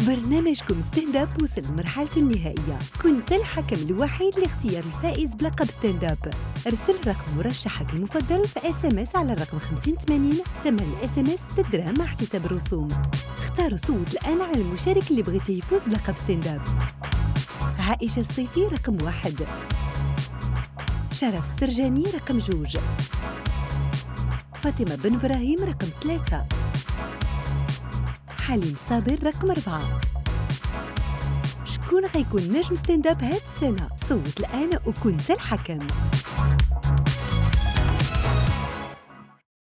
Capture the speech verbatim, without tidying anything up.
برنامجكم ستاند اب وصل لمرحلته النهائية. كنت الحكم الوحيد لاختيار الفائز بلقب ستاند اب. ارسل رقم مرشحك المفضل في اس ام اس على الرقم خمسين ثمانين، ثمن الاس ام اس ستة دراهم مع احتساب الرسوم. اختاروا صوت الآن على المشارك اللي بغيتيه يفوز بلقب ستاند اب. عائشة الصيفي رقم واحد، شرف السرجاني رقم جوج، فاطمة بن إبراهيم رقم ثلاثة، حليم صابر رقم أربعة. شكون غيكون نجم ستاند اب هاد السنة؟ صوت الآن وكنت الحكم.